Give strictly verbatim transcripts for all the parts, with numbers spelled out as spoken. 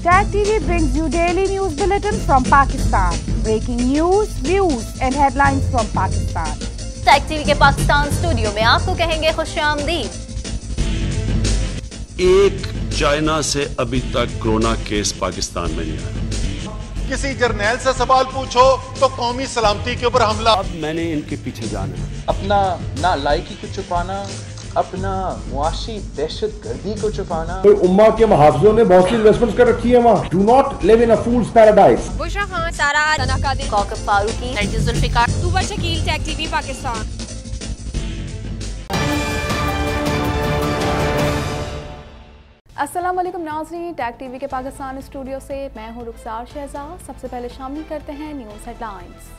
Tag T V brings you daily news bulletin from Pakistan. Breaking news, views and headlines from Pakistan. Tag T V के Pakistan studio में आपको कहेंगे खुशामदीद। एक China से अभी तक कोरोना केस पाकिस्तान में नहीं आया। किसी जर्नैल से सवाल पूछो तो कौमी सलामती के ऊपर हमला। अब मैंने इनके पीछे जाना है। अपना ना लायकी को छुपाना, अपना मुआशी दहशत गर्दी को छुपाना। तो उम्मा के मुहाफिजों ने बहुत सी इन्वेस्टमेंट्स कर रखी है वहाँ। Do not live in a fool's paradise. Bushra Khan, Sara तनाकादिर, कौकब फारूकी, नरगिस जुल्फिकार, तूबा शकील, टैग टीवी पाकिस्तान। अस्सलाम वालेकुम नाज़रीन, टैग टीवी के पाकिस्तान स्टूडियो से मैं हूँ रुखसार शहजाद। सबसे पहले शामिल करते हैं न्यूज़ हेडलाइंस।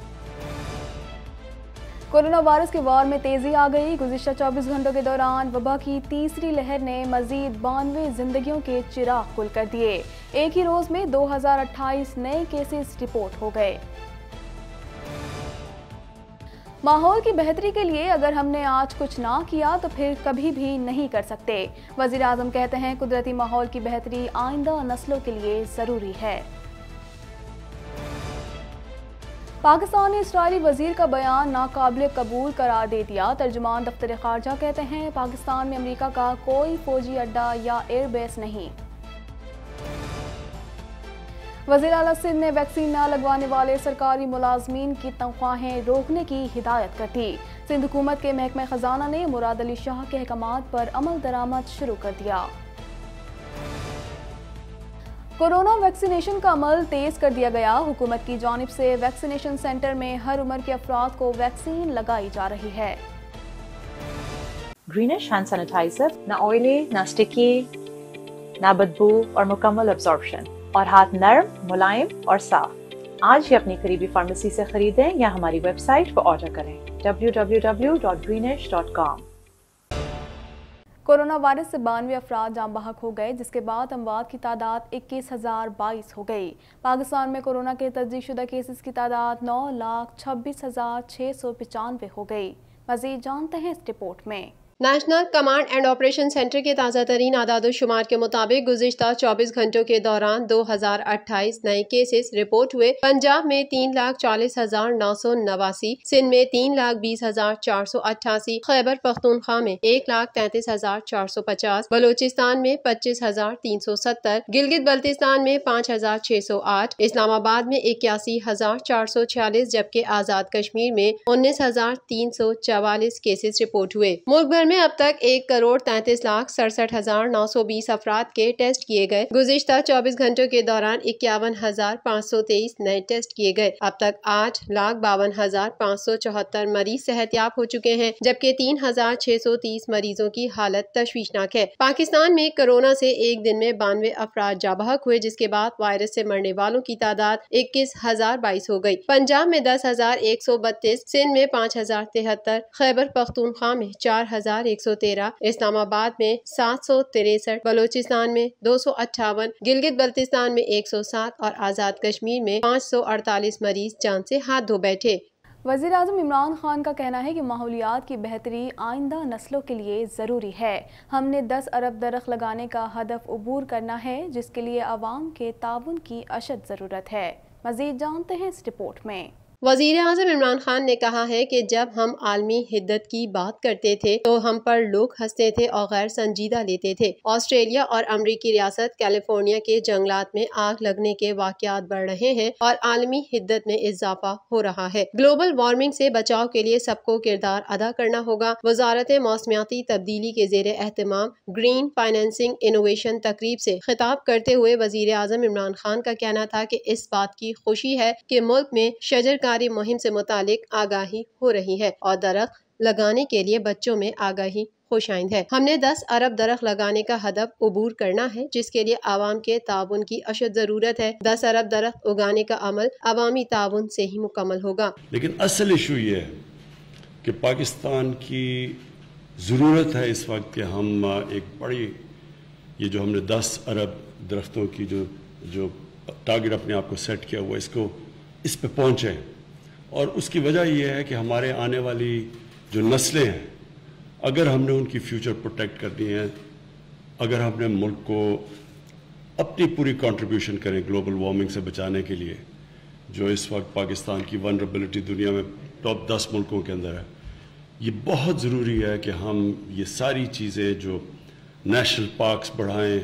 कोरोना वायरस के वार में तेज़ी आ गई। गुज़िश्ता चौबीस घंटों के दौरान वबा की तीसरी लहर ने मज़ीद बानवे जिंदगियों के चिराग गुल कर दिए। एक ही रोज़ में दो हज़ार अट्ठाईस नए केसेस रिपोर्ट हो गए। माहौल की बेहतरी के लिए अगर हमने आज कुछ ना किया तो फिर कभी भी नहीं कर सकते। वज़ीर आज़म कहते हैं कुदरती माहौल की बेहतरी आइंदा नस्लों के लिए ज़रूरी है। पाकिस्तान ने इसराइली वजीर का बयान नाकाबिल कबूल करार दे दिया। तर्जुमान दफ्तर खारजा कहते हैं पाकिस्तान में अमेरिका का कोई फौजी अड्डा या एयरबेस नहीं। वज़ीर आला सिंध ने वैक्सीन न लगवाने वाले सरकारी मुलाजमीन की तनख्वाहें रोकने की हिदायत कर दी। सिंध हुकूमत के महकमा खजाना ने मुराद अली शाह के अहकामात पर अमल दरामद शुरू कर दिया। कोरोना वैक्सीनेशन का अमल तेज कर दिया गया। हुकूमत की जानिब से वैक्सीनेशन सेंटर में हर उम्र के अफराद को वैक्सीन लगाई जा रही है। ग्रीनिश हैंड सैनिटाइजर, ना ऑयली, ना स्टिकी, ना बदबू और मुकम्मल अब्जॉर्प्शन और हाथ नर्म, मुलायम और साफ। आज ही अपनी करीबी फार्मेसी से खरीदें या हमारी वेबसाइट पर ऑर्डर करें W W W dot greenish dot com. Corona virus से बानवे अफराद जाम बहक हो गए, जिसके बाद अमवात की तादाद इक्कीस हजार बाईस हो गई। पाकिस्तान में कोरोना के तस्दीकशुदा केसेस की तादाद नौ लाख छब्बीस हजार छः सौ पचानवे हो गई। मजीद जानते हैं इस रिपोर्ट में। National Command and Operation Centre के ताज़ा तरीन आदाद-ओ-शुमार के मुताबिक गुज़िश्ता चौबीस घंटों के दौरान दो हजार अट्ठाईस नए केसेस रिपोर्ट हुए। पंजाब में तीन लाख चालीस हजार नौ सौ नवासी, सिंध में तीन लाख बीस हजार चार सौ अट्ठासी, खैबर पख्तूनख्वा में एक लाख तैंतीस हजार चार सौ पचास, बलोचिस्तान में पच्चीस हजार तीन सौ सत्तर, गिलगित बल्तिस्तान में पाँच हजार छह सौ आठ, इस्लामाबाद में इक्यासी हजार चार सौ छियालीस, जबकि आज़ाद कश्मीर में उन्नीस हजार तीन सौ चवालीस केसेस रिपोर्ट हुए। मुल्क भर में अब तक एक करोड़ तैंतीस लाख सड़सठ हजार नौ सौ बीस अफराद के टेस्ट किए गए। गुज़िश्ता चौबीस घंटों के दौरान इक्यावन हजार पाँच सौ तेईस नए टेस्ट किए गए। अब तक आठ लाख बावन हजार पाँच सौ चौहत्तर मरीज सेहतियाब हो चुके हैं, जबकि तीन हजार छह सौ तीस मरीजों की हालत तशवीशनाक है। पाकिस्तान में कोरोना से एक दिन में बानवे अफराद जाबहक हुए, जिसके बाद वायरस से मरने वालों की तादाद इक्कीस हजार बाईस हो गई। पंजाब में दस हजार एक सौ बत्तीस, सिंध में पाँच हजार तिहत्तर, खैबर पख्तूनख्वा में चार हजार एक सौ तेरह, इस्लामाबाद में सात सौ तिरसठ, बलोचिस्तान में दो सौ अट्ठावन, गिलगित बल्तिस्तान में एक सौ सात और आज़ाद कश्मीर में पाँच सौ अड़तालीस मरीज जान से हाथ धो बैठे। वज़ीर आज़म इमरान खान का कहना है कि माहौलियात की बेहतरी आइंदा नस्लों के लिए ज़रूरी है। हमने दस अरब दरख्त लगाने का हदफ अबूर करना है, जिसके लिए आवाम के ताउन की अशद ज़रूरत है। मज़ीद जानते हैं इस रिपोर्ट में। वज़ीर आज़म इमरान खान ने कहा है कि जब हम आलमी हिद्दत की बात करते थे तो हम पर लोग हंसते थे और गैर संजीदा लेते थे। ऑस्ट्रेलिया और अमरीकी रियासत कैलिफोर्निया के जंगलात में आग लगने के वाक़यात बढ़ रहे हैं और आलमी हिद्दत में इजाफा हो रहा है। ग्लोबल वार्मिंग से बचाव के लिए सबको किरदार अदा करना होगा। वजारत मौसमियाती तब्दीली के ज़ेरे एहतमाम ग्रीन फाइनेंसिंग इनोवेशन तकरीब से खिताब करते हुए वज़ीर आज़म इमरान खान का कहना था कि इस बात की खुशी है कि मुल्क में शजर मुहिम से मुतालिक आगाही हो रही है और दरख्त लगाने के लिए बच्चों में आगाही खुशाइंद है। हमने दस अरब दरख्त लगाने का हदफ अबूर करना है, जिसके लिए आवाम के ताउन की अशद जरूरत है। दस अरब दरख्त उगाने का अमल अवामी ताउन से ही मुकम्मल होगा। लेकिन असल इशू ये है कि पाकिस्तान की जरूरत है इस वक्त कि हम एक बड़ी ये जो हमने दस अरब दरख्तों की जो जो टारगेट अपने आप को सेट किया हुआ, इसको इस पे पहुँचे। और उसकी वजह यह है कि हमारे आने वाली जो नस्लें हैं, अगर हमने उनकी फ्यूचर प्रोटेक्ट करनी है, अगर हमने मुल्क को अपनी पूरी कंट्रीब्यूशन करें ग्लोबल वार्मिंग से बचाने के लिए, जो इस वक्त पाकिस्तान की वनरेबिलिटी दुनिया में टॉप दस मुल्कों के अंदर है। ये बहुत ज़रूरी है कि हम ये सारी चीज़ें जो नेशनल पार्क्स बढ़ाएं,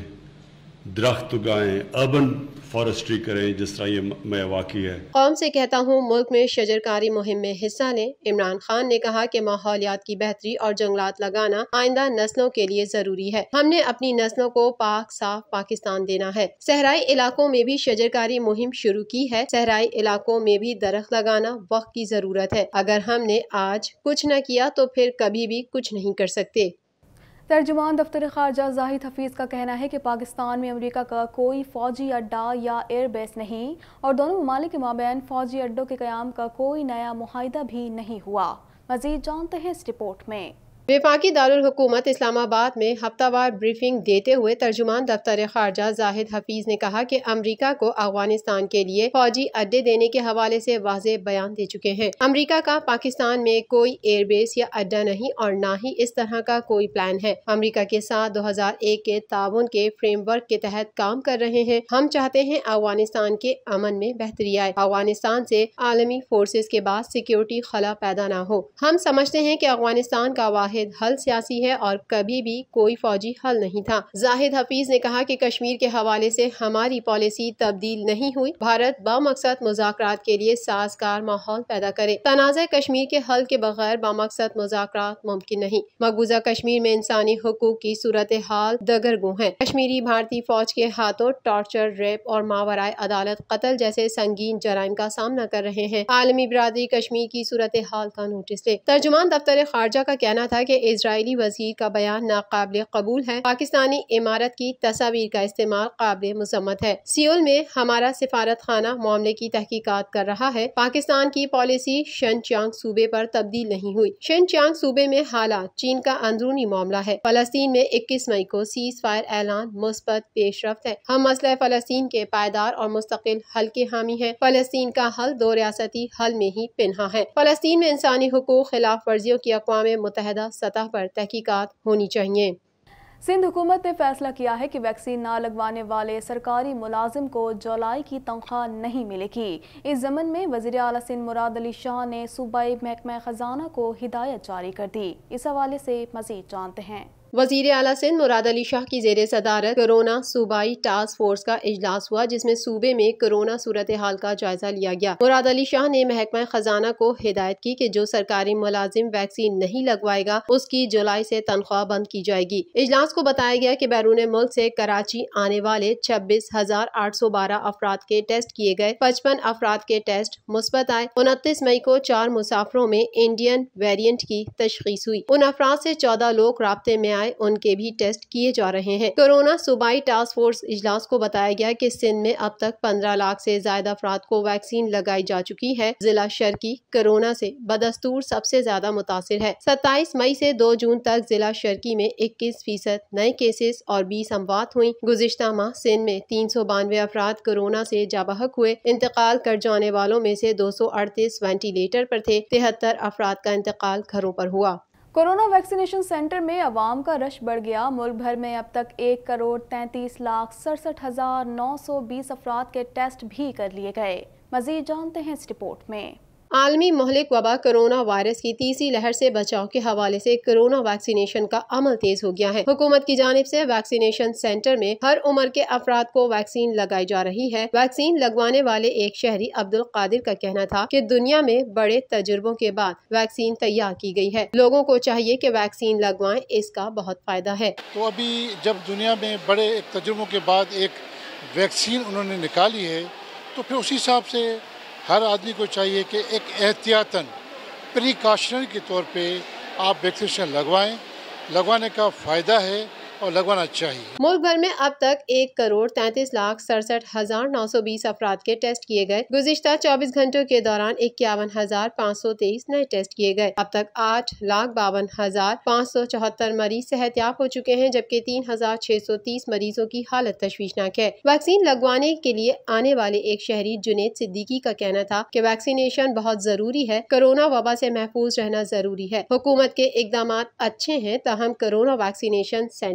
दरख्त उगाएं, अर्बन फॉरेस्ट्री करें, जिस तरह ये मेवाकी है। कौम से कहता हूँ मुल्क में शजरकारी मुहिम में हिस्सा लें। इमरान खान ने कहा कि माहौलियात की बेहतरी और जंगलात लगाना आइंदा नस्लों के लिए जरूरी है। हमने अपनी नस्लों को पाक साफ पाकिस्तान देना है। सहराई इलाकों में भी शजरकारी मुहिम शुरू की है। सहराई इलाकों में भी दरख्त लगाना वक्त की जरूरत है। अगर हमने आज कुछ न किया तो फिर कभी भी कुछ नहीं कर सकते। तर्जुमान दफ्तर खारजा जाहिद हफीज़ का कहना है कि पाकिस्तान में अमेरिका का कोई फ़ौजी अड्डा या एयरबेस नहीं और दोनों ममालिक के माबैन फ़ौजी अड्डों के क़याम का कोई नया मुआहिदा भी नहीं हुआ। मज़ीद जानते हैं इस रिपोर्ट में। वफाकी दारुल हुकूमत इस्लामाबाद में हफ्तावार ब्रीफिंग देते हुए तर्जुमान दफ्तर खारजा जाहिद हफीज ने कहा कि अमरीका को अफगानिस्तान के लिए फौजी अड्डे देने के हवाले से वाज़ेह बयान दे चुके हैं। अमरीका का पाकिस्तान में कोई एयरबेस या अड्डा नहीं और न ही इस तरह का कोई प्लान है। अमरीका के साथ दो हजार एक के ताउन के फ्रेमवर्क के तहत काम कर रहे हैं। हम चाहते हैं अफगानिस्तान के अमन में बेहतरी आए, अफगानिस्तान से आलमी फोर्सेज के बाद सिक्योरिटी खला पैदा न हो। हम समझते हैं कि अफगानिस्तान का हल सियासी है और कभी भी कोई फौजी हल नहीं था। जाहिद हफीज ने कहा कि कश्मीर के हवाले से हमारी पॉलिसी तब्दील नहीं हुई। भारत बामकसद मुज़ाकरात के लिए साजगार माहौल पैदा करे। तनाज़ा कश्मीर के हल के बगैर बामकसद मुज़ाकरात मुमकिन नहीं। मकबूजा कश्मीर में इंसानी हुकूक की सूरत हाल दगरगू है। कश्मीरी भारतीय फौज के हाथों टॉर्चर, रेप और मावराए अदालत कत्ल जैसे संगीन जराइम का सामना कर रहे हैं। आलमी बिरादरी कश्मीर की सूरत हाल का नोटिस ले। तर्जुमान दफ्तर खारजा का कहना था कि इजरायली वजीर का बयान नाकाबिल कबूल है। पाकिस्तानी इमारत की तस्वीर का इस्तेमाल काबिल मुसम्मत है। सियोल में हमारा सिफारत खाना मामले की तहकीकात कर रहा है। पाकिस्तान की पॉलिसी शिनजियांग सूबे पर तब्दील नहीं हुई। शिनजियांग सूबे में हालात चीन का अंदरूनी मामला है। फलस्तीन में इक्कीस मई को सीज फायर ऐलान मुस्बत पेशरफ्त है। हम मसला फलस्तीन के पायदार और मुस्तकिल हल के हामी है। फलस्तीन का हल दो रियासती हल में ही पिन्हा है। फलस्तीन में इंसानी हुकूक खिलाफ वर्जियों की अक़वाम मुत्तहिदा सतह पर तहकीकात होनी चाहिए। सिंध हुकूमत ने फैसला किया है कि वैक्सीन ना लगवाने वाले सरकारी मुलाजिम को जुलाई की तनख्वाह नहीं मिलेगी। इस ज़मन में वज़ीर आला सिंध मुराद अली शाह ने सूबाई महकमा खजाना को हिदायत जारी कर दी। इस हवाले से मज़ीद जानते हैं। वज़ीर आला सिंध मुराद अली शाह की ज़ेरे सदारत कोरोना सूबाई टास्क फोर्स का इजलास हुआ, जिसमें सूबे में कोरोना सूरत हाल का जायजा लिया गया। मुराद अली शाह ने महकमा खजाना को हिदायत की कि जो सरकारी मुलाजिम वैक्सीन नहीं लगवाएगा उसकी जुलाई से तनख्वाह बंद की जाएगी। इजलास को बताया गया कि बैरून मुल्क से कराची आने वाले छब्बीस हजार आठ सौ बारह अफराद के टेस्ट किए गए। पचपन अफराद के टेस्ट मुस्बत आए। उनतीस मई को चार मुसाफरों में इंडियन वेरिएंट की तशखीस हुई। उन अफराद से चौदह लोग राब्ते में आए, उनके भी टेस्ट किए जा रहे हैं। कोरोना सूबाई टास्क फोर्स इजलास को बताया गया कि सिंध में अब तक पंद्रह लाख से ज्यादा अफराद को वैक्सीन लगाई जा चुकी है। जिला शर्की कोरोना से बदस्तूर सबसे ज्यादा मुतासिर है। सत्ताईस मई से दो जून तक जिला शर्की में इक्कीस फीसद नए केसेस और बीस अमवात हुई। गुज़िश्ता माह सिंध में तीन सौ बानवे अफराद कोरोना से जाबहक हुए। इंतकाल कर जाने वालों में से दो सौ अड़तीस वेंटिलेटर पर थे। तिहत्तर अफराद का इंतकाल घरों पर हुआ। कोरोना वैक्सीनेशन सेंटर में अवाम का रश बढ़ गया। मुल्क भर में अब तक एक करोड़ तैंतीस लाख सड़सठ हजार नौ सौ बीस अफराद के टेस्ट भी कर लिए गए। मजीद जानते हैं इस रिपोर्ट में। आलमी मोहलिक वबा कोरोना वायरस की तीसरी लहर से बचाव के हवाले से कोरोना वैक्सीनेशन का अमल तेज हो गया है। हुकूमत की जानिब से वैक्सीनेशन सेंटर में हर उम्र के अफराद को वैक्सीन लगाई जा रही है। वैक्सीन लगवाने वाले एक शहरी अब्दुल कादिर का कहना था कि दुनिया में बड़े तजुर्बों के बाद वैक्सीन तैयार की गई है। लोगों को चाहिए कि वैक्सीन लगवाएं, इसका बहुत फायदा है। तो अभी जब दुनिया में बड़े तजुर्बों के बाद एक वैक्सीन उन्होंने निकाली है, तो फिर उसी हिसाब से हर आदमी को चाहिए कि एक एहतियातन प्रिकॉशनरी के तौर पे आप वैक्सीनेशन लगवाएं। लगवाने का फ़ायदा है और लगवाना चाहिए। मुल्क भर में अब तक एक करोड़ तैंतीस लाख सड़सठ हजार नौ सौ बीस अफराद के टेस्ट किए गए। गुज़िश्ता चौबीस घंटों के दौरान इक्यावन हजार पाँच सौ तेईस नए टेस्ट किए गए। अब तक आठ लाख बावन हजार पाँच सौ चौहत्तर मरीज सेहतयाब हो चुके हैं, जबकि तीन हजार छह सौ तीस मरीजों की हालत तशवीशनाक है। वैक्सीन लगवाने के लिए आने वाले एक शहरी जुनेद सिद्दीकी का कहना था कि वैक्सीनेशन बहुत जरूरी है। कोरोना वबा से महफूज रहना जरूरी है। हुकूमत के इकदाम अच्छे हैं, ताहम कोरोना वैक्सीनेशन सेंटर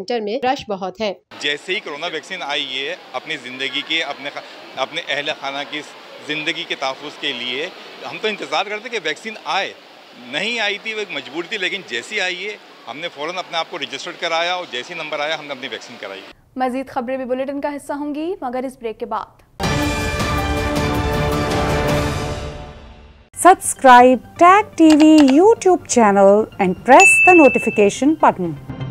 सेंटर में रश बहुत है। जैसे ही कोरोना वैक्सीन आई है, अपनी ज़िंदगी के अपने अपने अहल खाना की ज़िंदगी के तहफ़्फ़ुज़ के लिए हम तो इंतज़ार करते कि वैक्सीन आए। नहीं आई थी, वो एक मजबूरी थी, लेकिन जैसी आई है हमने फ़ौरन अपने आप को रजिस्टर्ड कराया और जैसी नंबर आया हमने अपनी वैक्सीन कराई। मज़ीद खबरें भी बुलेटिन का हिस्सा होंगी, मगर इस ब्रेक के बाद। Subscribe Tag T V YouTube channel and press the notification button.